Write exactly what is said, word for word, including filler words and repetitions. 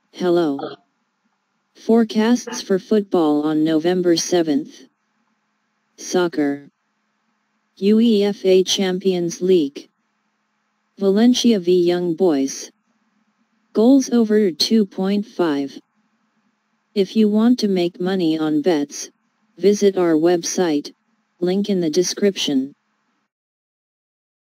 Hello. Forecasts for football on November seventh. Soccer. UEFA Champions League. Valencia v Young Boys. Goals over two point five. If you want to make money on bets, visit our website, link in the description.